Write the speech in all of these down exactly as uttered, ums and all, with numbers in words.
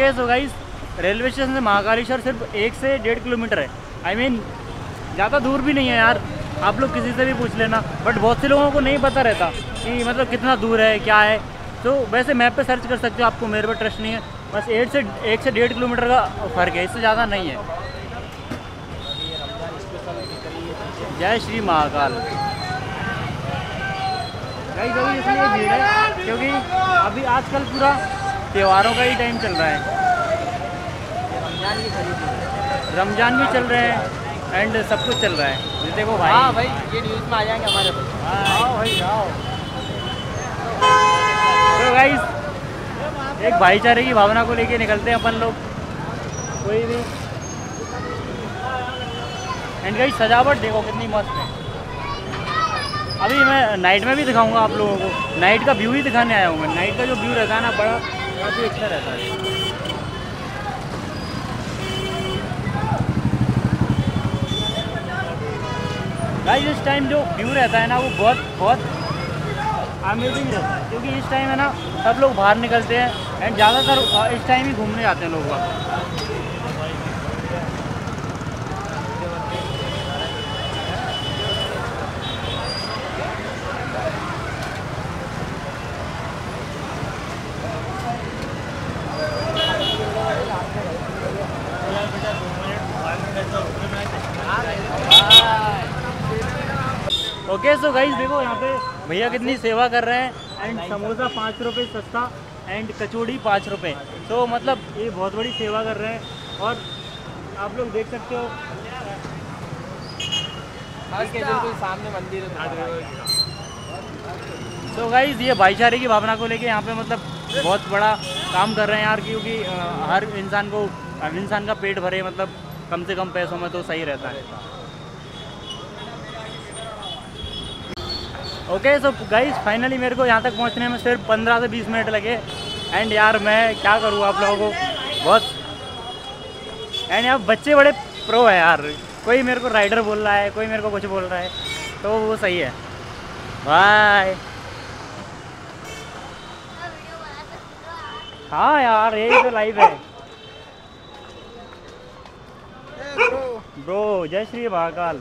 Okay so guys, railway station से महाकालेश्वर सिर्फ एक से डेढ़ किलोमीटर है। आई I मीन mean, ज़्यादा दूर भी नहीं है यार, आप लोग किसी से भी पूछ लेना। बट बहुत से लोगों को नहीं पता रहता कि मतलब कितना दूर है क्या है। तो वैसे मैप पे सर्च कर सकते हो, आपको मेरे पर ट्रस्ट नहीं है। बस एट से एक से डेढ़ किलोमीटर का फ़र्क है, इससे ज़्यादा नहीं है। जय श्री महाकाल। गाइस अभी इसलिए भीड़ है क्योंकि अभी आजकल पूरा त्योहारों का ही टाइम चल रहा है। रमजान भी खरीद रमजान भी चल रहे हैं एंड सब कुछ चल रहा है। ये देखो भाई, हाँ भाई ये न्यूज़ में आ जाएंगे हमारे पास। आओ भाई आओ। तो गाइस एक भाईचारे की भावना को लेके निकलते हैं अपन लोग कोई भी। एंड गाइस सजावट देखो कितनी मस्त है। अभी मैं नाइट में भी दिखाऊंगा आप लोगों को, नाइट का व्यू ही दिखाने आया हूँ मैं। नाइट का जो व्यू रहता है ना, बड़ा काफ़ी अच्छा रहता है। गाइस इस टाइम जो व्यू रहता है ना, वो बहुत बहुत अमेजिंग रहता है क्योंकि इस टाइम है ना सब लोग बाहर निकलते हैं एंड ज़्यादातर इस टाइम ही घूमने जाते हैं लोग। ओके सो गाइस देखो यहाँ पे भैया कितनी सेवा कर रहे हैं। एंड समोसा पाँच रुपये सस्ता एंड कचौड़ी पाँच रुपये। तो मतलब ये बहुत बड़ी सेवा कर रहे हैं और आप लोग देख सकते हो सामने मंदिर है। तो गाइस ये भाईचारे की भावना को लेके यहाँ पे मतलब बहुत बड़ा काम कर रहे हैं यार, क्योंकि हर इंसान को हर इंसान का पेट भरे मतलब कम से कम पैसों में तो सही रहता है। ओके सो गाइस फाइनली मेरे को यहाँ तक पहुँचने में सिर्फ पंद्रह से बीस मिनट लगे। एंड यार मैं क्या करूँ आप लोगों को बहुत। एंड यार बच्चे बड़े प्रो है यार, कोई मेरे को राइडर बोल रहा है, कोई मेरे को कुछ बोल रहा है, तो वो सही है। बाय। हाँ यार यही तो लाइफ है ब्रो। जय Shri Mahakal.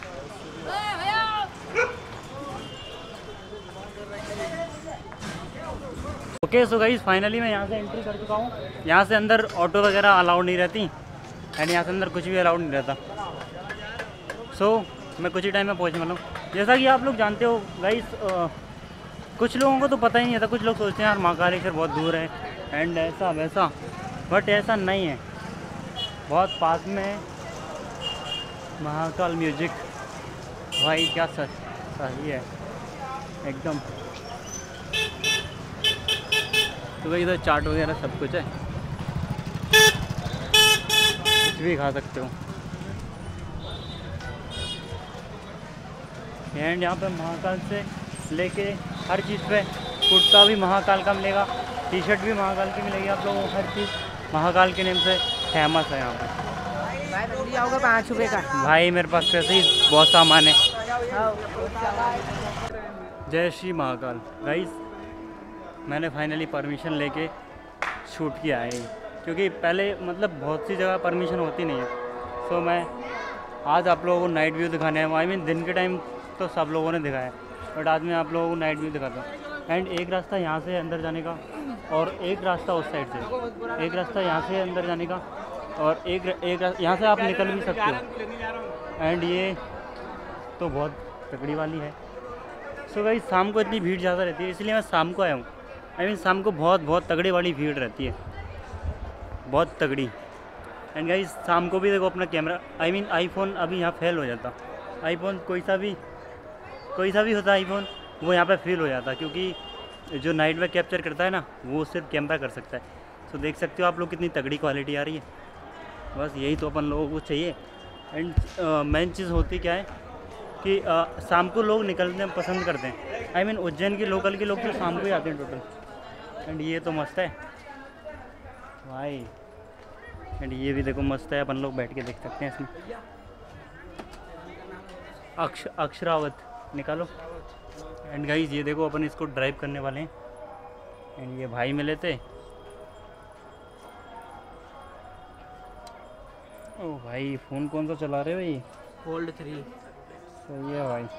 Okay so guys finally मैं यहाँ से एंट्री कर चुका हूँ। यहाँ से अंदर ऑटो वगैरह अलाउड नहीं रहती एंड यहाँ से अंदर कुछ भी अलाउड नहीं रहता। सो so, मैं कुछ ही टाइम में पहुँचने वाला हूँ। जैसा कि आप लोग जानते हो गाइस, कुछ लोगों को तो पता ही नहीं था। कुछ लोग सोचते हैं यार महाकालेश्वर बहुत दूर है एंड ऐसा वैसा, बट ऐसा नहीं है, बहुत पास में है महाकाल म्यूजिक। भाई क्या सच सही है एकदम। तो भाई इधर चाट वगैरह सब कुछ है, कुछ भी खा सकते हो। एंड यहाँ पे महाकाल से लेके हर चीज़ पे, कुर्ता भी महाकाल का मिलेगा, टी शर्ट भी महाकाल की मिलेगी आप लोगों को। हर चीज़ महाकाल के नेम से फेमस है यहाँ पे। भाई होगा पाँच रुपये का। भाई मेरे पास पैसे ही बहुत सामान है। जय श्री महाकाल। गाइस मैंने फाइनली परमिशन लेके शूट किया है, क्योंकि पहले मतलब बहुत सी जगह परमिशन होती नहीं है। सो मैं आज आप लोगों को नाइट व्यू दिखाने हैं। आई मीन दिन के टाइम तो सब लोगों ने दिखाया है, बट आज मैं आप लोगों को नाइट व्यू दिखाता हूँ। एंड एक रास्ता यहाँ से अंदर जाने का और एक रास्ता उस साइड से, एक रास्ता यहाँ से अंदर जाने का और एक एक यहाँ से आप निकल भी सकते हो। एंड ये तो बहुत तगड़ी वाली है। सो भाई शाम को इतनी भीड़ ज़्यादा रहती है, इसलिए मैं शाम को आया हूँ। आई मीन शाम को बहुत बहुत तगड़ी वाली भीड़ रहती है, बहुत तगड़ी। एंड गाइस शाम को भी देखो अपना कैमरा, आई मीन आईफोन अभी यहाँ फेल हो जाता। आईफोन कोई सा भी कोई सा भी होता आईफोन, वो यहाँ पे फेल हो जाता, क्योंकि जो नाइट में कैप्चर करता है ना, वो सिर्फ कैमरा कर सकता है। सो देख सकते हो आप लोग कितनी तगड़ी क्वालिटी आ रही है। बस यही तो अपन लोगों को चाहिए। एंड मेन चीज़ होती क्या है कि uh, शाम को लोग निकलने पसंद करते हैं। आई मीन उज्जैन के लोकल के लोग तो शाम को ही आते हैं टोटल। एंड ये तो मस्त है भाई। एंड ये भी देखो मस्त है, अपन लोग बैठ के देख सकते हैं इसमें। अक्ष अक्षरावत निकालो। एंड गाइस ये देखो अपन इसको ड्राइव करने वाले हैं। एंड ये भाई मिले थे, ओ भाई फ़ोन कौन सा चला रहे हो भाई? Fold three. सही है भाई।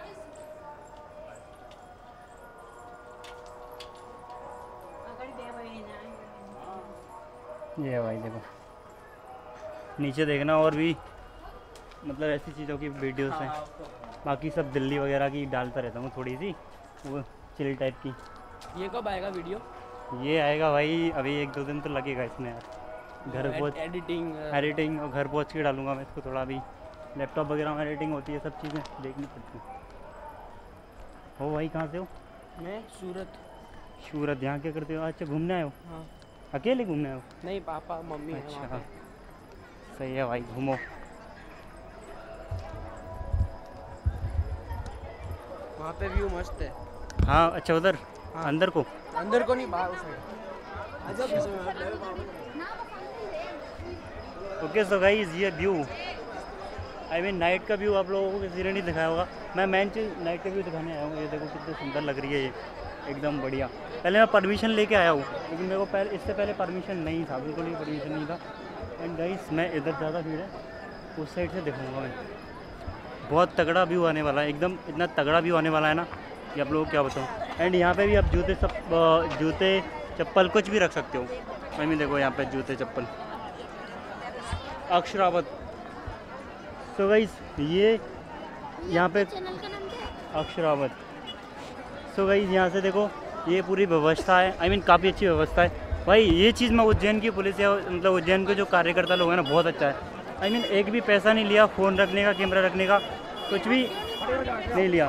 ये भाई देखो नीचे देखना, और भी मतलब ऐसी चीज़ों की वीडियोस हैं। बाकी सब दिल्ली वगैरह की डालता रहता हूँ थोड़ी सी, वो चिल टाइप की। ये कब आएगा वीडियो? ये आएगा भाई अभी एक दो दिन तो लगेगा इसमें यार। घर पहुँच एडिटिंग एडिटिंग और घर पहुँच के डालूंगा मैं इसको। थोड़ा अभी लैपटॉप वगैरह में एडिटिंग होती है, सब चीज़ें देखनी पड़ती हैं। हो भाई कहाँ से हो? मैं सूरत। सूरत, यहाँ क्या करते हो? अच्छा घूमने आए हो? हाँ। अकेले घूमने आए हो? नहीं, पापा मम्मी है वहाँ अच्छा पे। सही है भाई, घूमो। वहाँ पे व्यू मस्त है। हाँ अच्छा उधर हाँ। अंदर को? अंदर को नहीं, बाहर साइड। ओके सो गाइस ये व्यू, आई मीन नाइट का व्यू आप लोगों को किसी ने नहीं दिखाया होगा। मैं मेन चीज़ नाइट का व्यू दिखाने आया हूँ। ये देखो कितनी सुंदर लग रही है ये, एकदम बढ़िया। पहले मैं परमिशन लेके आया हूँ, लेकिन मेरे को पहले इससे पहले परमिशन नहीं था, बिल्कुल भी परमिशन नहीं था। एंड गाइस मैं इधर ज़्यादा भीड़ है, उस साइड से दिखाऊंगा मैं। बहुत तगड़ा व्यू आने वाला है, एकदम इतना तगड़ा व्यू आने वाला है ना कि आप लोगों को क्या बताऊँ। एंड यहाँ पे भी आप जूते सब जूते चप्पल कुछ भी रख सकते हो। आई मीन देखो यहाँ पे जूते चप्पल अक्षरावत। सो गाइस ये यहाँ पे अक्षरावत। सो गाइस यहाँ से देखो ये पूरी व्यवस्था है, आई मीन काफ़ी अच्छी व्यवस्था है भाई। ये चीज़ मैं उज्जैन की पुलिस या मतलब उज्जैन के जो कार्यकर्ता लोग हैं ना, बहुत अच्छा है। आई मीन एक भी पैसा नहीं लिया फ़ोन रखने का, कैमरा रखने का, कुछ भी नहीं लिया।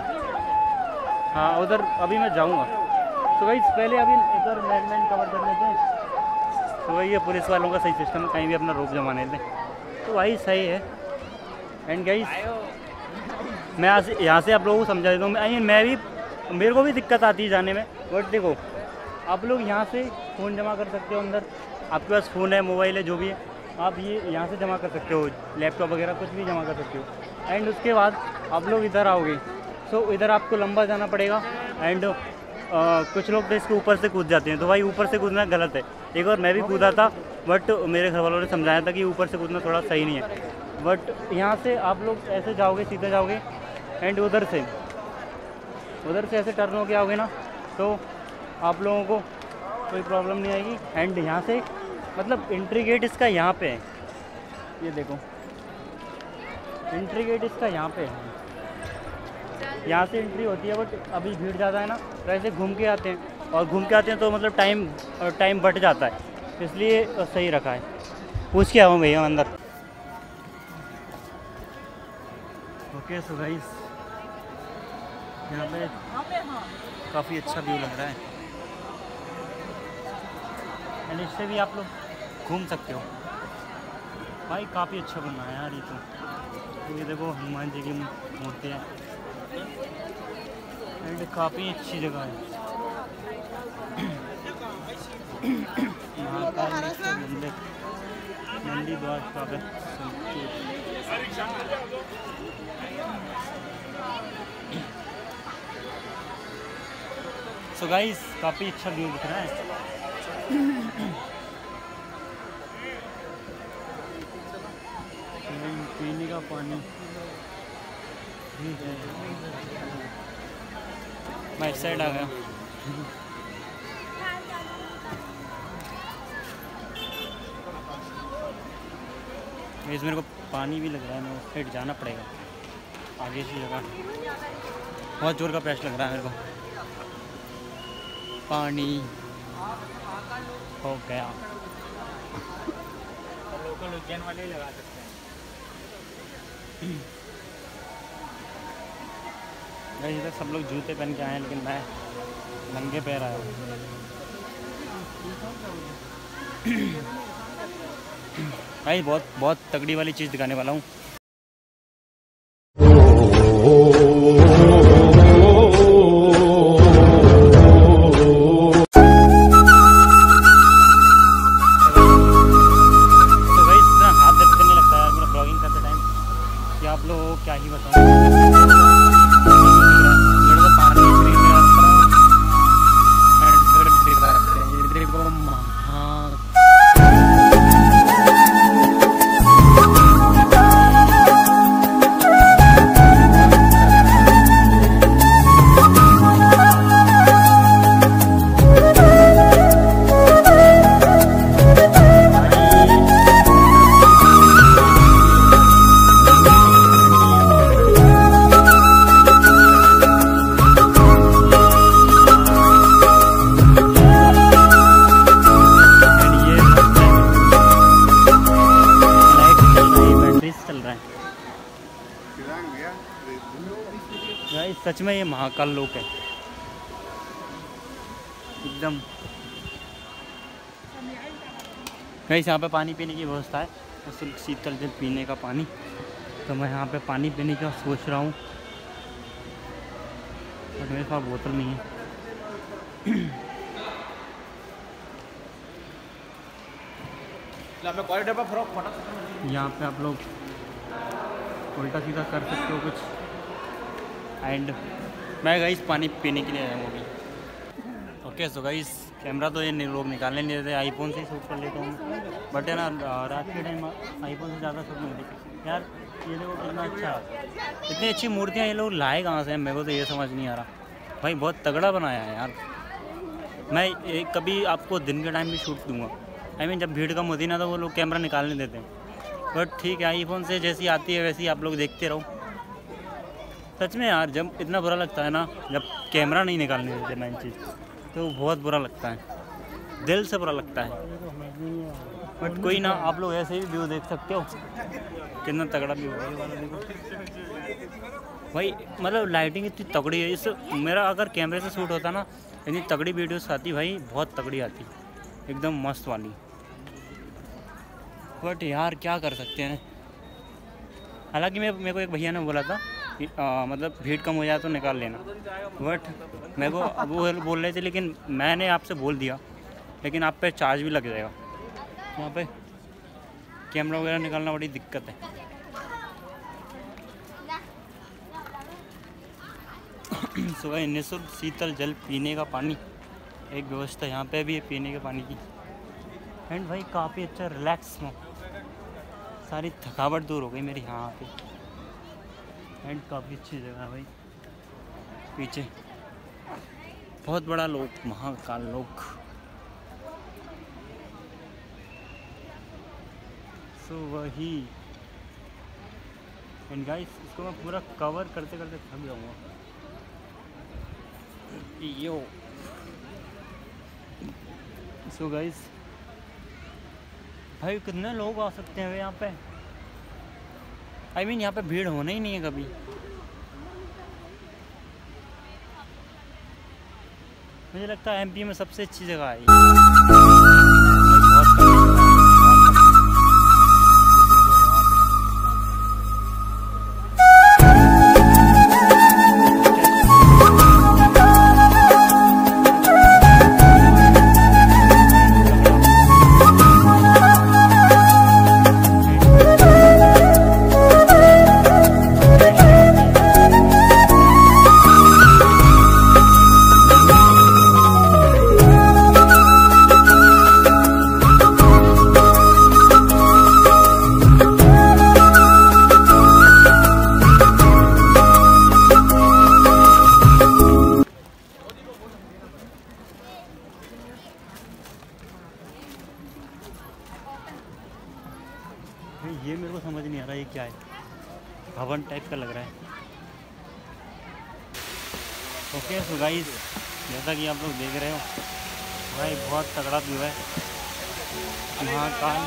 हाँ उधर अभी मैं जाऊँगा। तो गाइस पहले अभी इधर मैन मैन कवर कर लेते हैं। तो वही ये पुलिस वालों का सही सिस्टम है, कहीं भी अपना रोक जमाने दें तो वही सही है। एंड गाइस मैं यहाँ से यहाँ से आप लोगों को समझा देता हूँ। आई मीन मैं भी, मेरे को भी दिक्कत आती है जाने में, बट देखो आप लोग यहाँ से फ़ोन जमा कर सकते हो अंदर। आपके पास फ़ोन है, मोबाइल है, जो भी है, आप ये यहाँ से जमा कर सकते हो, लैपटॉप वगैरह कुछ भी जमा कर सकते हो। एंड उसके बाद आप लोग इधर आओगे, सो so, इधर आपको लंबा जाना पड़ेगा। एंड आ, कुछ लोग तो इसके ऊपर से कूद जाते हैं, तो भाई ऊपर से कूदना गलत है। एक बार मैं भी कूदा था, बट मेरे घर वालों ने समझाया था कि ऊपर से कूदना थोड़ा सही नहीं है। बट यहाँ से आप लोग ऐसे जाओगे, सीधे जाओगे, एंड उधर से उधर से ऐसे टर्न होके आओगे ना, तो आप लोगों को कोई प्रॉब्लम नहीं आएगी। एंड यहाँ से मतलब एंट्री गेट इसका यहाँ पे है, ये देखो एंट्री गेट इसका यहाँ पे है, यहाँ से एंट्री होती है। बट अभी भीड़ ज़्यादा है ना, तो ऐसे घूम के आते हैं, और घूम के आते हैं तो मतलब टाइम टाइम बट जाता है, इसलिए सही रखा है। पूछ के आओ भैया अंदर। ओके सो गाइस यहाँ पे काफ़ी अच्छा व्यू लग रहा है, एंड इससे भी आप लोग घूम सकते हो भाई। काफ़ी अच्छा बना है यार ये तो। ये देखो हनुमान जी की मूर्ति है, एंड काफ़ी अच्छी जगह है। महाकाल मंदिर, नंदी द्वार स्वागत। सो गाइस काफ़ी अच्छा व्यू दिख रहा है। पीने का पानी भी है। मैं इस साइड आ गया। इस मेरे को पानी भी लग रहा है, मैं उस साइड जाना पड़ेगा आगे से जगह। बहुत जोर का प्यास लग रहा है मेरे को। पानी हो गया। लोकल उज्जैन वाले ही लगा सकते हैं। इधर सब लोग जूते पहन के आए हैं, लेकिन मैं नंगे पैर आया हूँ। भाई बहुत बहुत तगड़ी वाली चीज़ दिखाने वाला हूँ। आप लोगों को क्या ही बताऊं। महा सच में ये महाकाल लोक है एकदम। गाइस यहाँ पे पानी पीने की व्यवस्था है, निःशुल्क शीतल जल पीने का पानी। तो मैं यहाँ पे पानी पीने का सोच रहा हूँ, बट मेरे पास बोतल नहीं है। यहाँ पे आप लोग उल्टा सीधा कर सकते हो कुछ। एंड मैं गाइस पानी पीने के लिए आया हूँ अभी। ओके सो गाइस कैमरा तो ये लोग निकालने नहीं देते, आईफोन से ही शूट कर लेता हूँ, बट है ना रात के टाइम आईफोन से ज़्यादा शूट नहीं होती। यार ये देखो कितना अच्छा है, इतनी अच्छी मूर्तियाँ ये लोग लाए कहाँ से, मेरे को तो ये समझ नहीं आ रहा भाई। बहुत तगड़ा बनाया है यार। मैं एक कभी आपको दिन के टाइम भी शूट दूंगा। आई मीन जब भीड़ कम होती ना तो वो लोग कैमरा निकालने देते हैं, बट ठीक है आईफोन से जैसी आती है वैसी आप लोग देखते रहो। सच में यार जब इतना बुरा लगता है ना जब कैमरा नहीं निकालने देते मेन चीज़, तो बहुत बुरा लगता है, दिल से बुरा लगता है। बट कोई ना, आप लोग ऐसे ही व्यू देख सकते हो, कितना तगड़ा व्यू है ये वाला देखो भाई। मतलब लाइटिंग इतनी तगड़ी है इस, मेरा अगर कैमरे से शूट होता ना इतनी तगड़ी वीडियोस आती भाई, बहुत तगड़ी आती एकदम मस्त वाली। बट यार क्या कर सकते हैं। हालांकि मैं मेरे को एक भैया ने बोला था कि आ, मतलब भीड़ कम हो जाए तो निकाल लेना, बट मेरे को वो बोल रहे थे, लेकिन मैंने आपसे बोल दिया, लेकिन आप पे चार्ज भी लग जाएगा। यहाँ पे कैमरा वगैरह निकालना बड़ी दिक्कत है। सुबह निःशुल्क शीतल जल पीने का पानी एक व्यवस्था यहाँ पे भी है पीने के पानी की। एंड भाई काफ़ी अच्छा रिलैक्स में, सारी थकावट दूर हो गई मेरी यहाँ पे। एंड काफ़ी अच्छी जगह है भाई, पीछे बहुत बड़ा लोक, महाकाल लोक। सो वही। एंड गाइस इसको मैं पूरा कवर करते करते थक जाऊँगा। यो सो गाइस भाई कितने लोग आ सकते हैं यहाँ पे। आई मीन यहाँ पे भीड़ होना ही नहीं है कभी। मुझे लगता है एमपी में सबसे अच्छी जगह है। ये मेरे को समझ नहीं आ रहा ये क्या है, भवन टाइप का लग रहा है। ओके सो गाइस जैसा कि आप लोग देख रहे हो भाई बहुत तगड़ा व्यू है महाकाल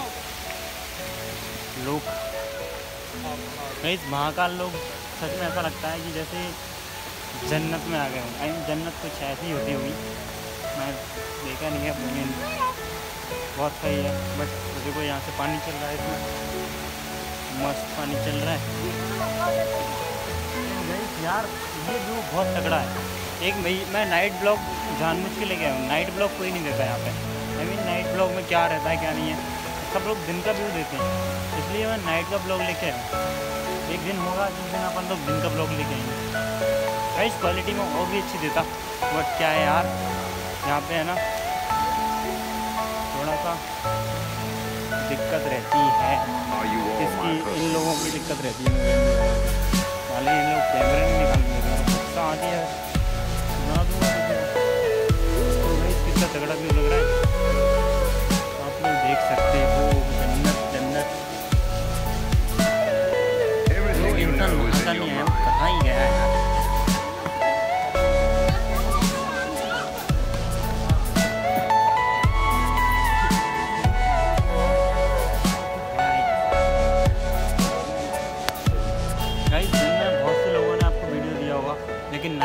लोक। गाइस महाकाल लोक सच में ऐसा लगता है कि जैसे जन्नत में आ गए हो। आई मीन जन्नत कुछ ऐसी होती होगी, मैं देखा नहीं है लेकिन बहुत सही है। बट देखो यहाँ से पानी चल रहा है, इसमें मस्त पानी चल रहा है यार। ये व्यू बहुत तगड़ा है। एक मैं नाइट ब्लॉग जानबूझ के लेके आया हूँ, नाइट ब्लॉग कोई नहीं देता यहाँ पे। आई मीन नाइट ब्लॉग में क्या रहता है क्या नहीं है, सब लोग दिन का व्यू देते हैं, इसलिए मैं नाइट का ब्लॉग लेके आया हूँ। एक दिन होगा जिस दिन अपन लोग दिन का ब्लॉग लेके आएंगे। इस क्वालिटी में और भी अच्छी देता, बट क्या है यार यहाँ पे है ना थोड़ा सा दिक्कत रहती है, इसकी इन लोगों की दिक्कत रहती है। वाले इन लोग कैमरे नहीं निकालते, गुस्सा आती है ना दूँगा तो भाई कितना तगड़ा व्यू लग रहा है, आप लोग देख सकते हो। जन्नत जन्नत इंसान वहाँ नहीं है, कहाँ ही गया है। लेकिन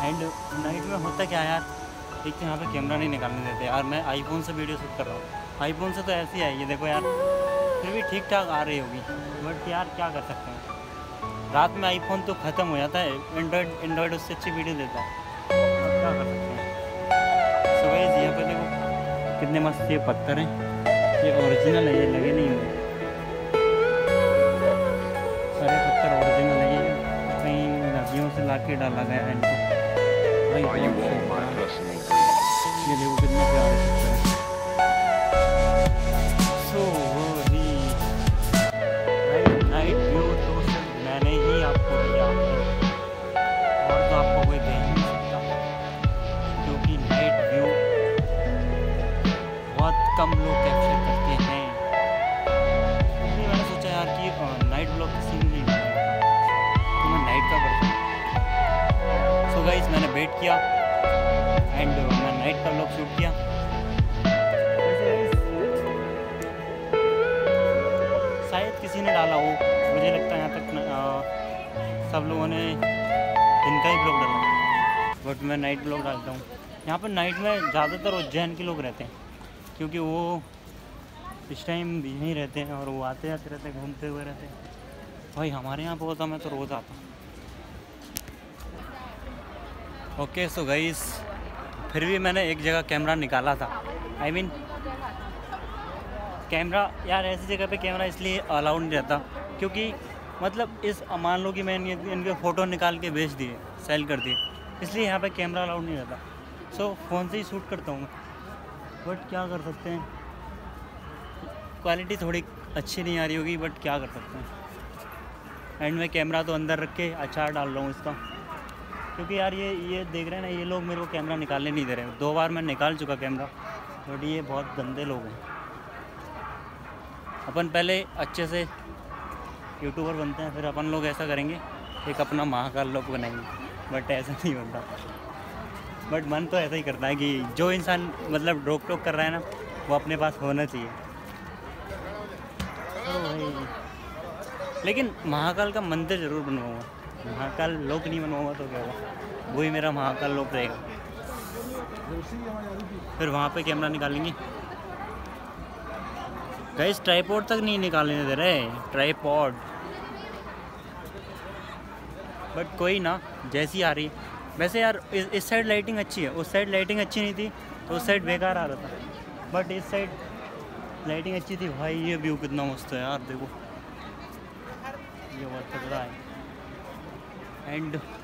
एंड नाइट में होता क्या है यार, एक तो यहाँ पे कैमरा नहीं निकालने देते यार। मैं आईफोन से वीडियो शूट कर रहा हूँ, आईफोन से तो ऐसी आई है देखो यार, फिर भी ठीक ठाक आ रही होगी, बट यार क्या कर सकते हैं। रात में आईफोन तो ख़त्म हो जाता है, एंड्रॉयड एंड्रॉयड उससे अच्छी वीडियो देता है, अब क्या कर सकते हैं। सो गाइस यहाँ पे देखो कितने मस्त ये पत्थर हैं, ये ओरिजिनल है, ये लगे नहीं हुए, सारे पत्थर ओरिजिनल है, ये कहीं नदियों से ला के डाला गया है इनको। भाई ये देखो कितने प्यारे पत्थर हैं। सो ही नाइट व्यू तो सिर्फ मैंने ही आपको दिया है, और तो आपको कोई दे नहीं सकता, क्योंकि नाइट व्यू बहुत कम लोग कैप्चर करते हैं। इसलिए मैंने सोचा यार कि नाइट ब्लॉग किसी ने नहीं बनाया, तो मैं नाइट का करता हूँ। सो गाइस मैंने वेट किया एंड मैं नाइट का ब्लॉग शूट किया। शायद किसी ने डाला हो, मुझे लगता है यहाँ तक न, आ, सब लोगों ने दिन का ही ब्लॉग डाला, बट मैं नाइट ब्लॉग डालता हूँ। यहाँ पर नाइट में ज़्यादातर उज्जैन के लोग रहते हैं, क्योंकि वो इस टाइम यहीं रहते हैं और वो आते जाते रहते हैं, घूमते हुए रहते हैं। भाई हमारे यहाँ पर होता मैं तो रोज़ आता। ओके सो गाइस, फिर भी मैंने एक जगह कैमरा निकाला था। I I mean mean, camera यार ऐसी जगह पे कैमरा इसलिए अलाउड नहीं रहता, क्योंकि मतलब इस मान लो कि मैंने इनके फ़ोटो निकाल के बेच दिए, सेल कर दिए, इसलिए यहाँ पे कैमरा अलाउड नहीं रहता। सो so, फ़ोन से ही शूट करता हूँ मैं, बट क्या कर सकते हैं, क्वालिटी थोड़ी अच्छी नहीं आ रही होगी, बट क्या कर सकते हैं। एंड में कैमरा तो अंदर रख के अचार डाल रहा हूँ इसका, क्योंकि यार ये ये देख रहे हैं ना, ये लोग मेरे को कैमरा निकालने नहीं दे रहे हैं। दो बार मैं निकाल चुका कैमरा, बट ये बहुत गंदे लोग हैं। अपन पहले अच्छे से यूट्यूबर बनते हैं, फिर अपन लोग ऐसा करेंगे, एक अपना महाकाल लोग बनाएंगे, बट ऐसा नहीं होता। बट मन तो ऐसा ही करता है कि जो इंसान मतलब रोक टोक कर रहा है ना, वो अपने पास होना चाहिए। तो भाई लेकिन महाकाल का मंदिर ज़रूर बनवाऊँगा, महाकाल लोक नहीं बनवाऊँगा तो क्या होगा, वही मेरा महाकाल लोक रहेगा। फिर वहाँ पे कैमरा निकालेंगे। गाइस ट्राइपॉड तक नहीं निकालने दे रहे, ट्राइपॉड, बट कोई ना, जैसी आ रही है। वैसे यार इस, इस साइड लाइटिंग अच्छी है, उस साइड लाइटिंग अच्छी नहीं थी तो उस साइड बेकार आ रहा था, बट इस साइड लाइटिंग अच्छी थी। भाई ये व्यू कितना मस्त है यार, देखो ये बहुत तगड़ा है। एंड